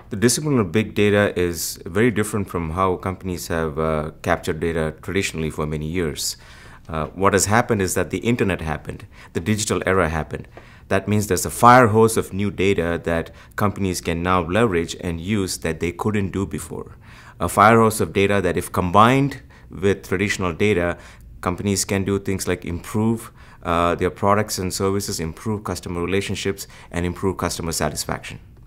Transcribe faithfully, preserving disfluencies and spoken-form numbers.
The discipline of big data is very different from how companies have uh, captured data traditionally for many years. Uh, what has happened is that the internet happened, the digital era happened. That means there's a fire hose of new data that companies can now leverage and use that they couldn't do before. A fire hose of data that, if combined with traditional data, companies can do things like improve uh, their products and services, improve customer relationships, and improve customer satisfaction.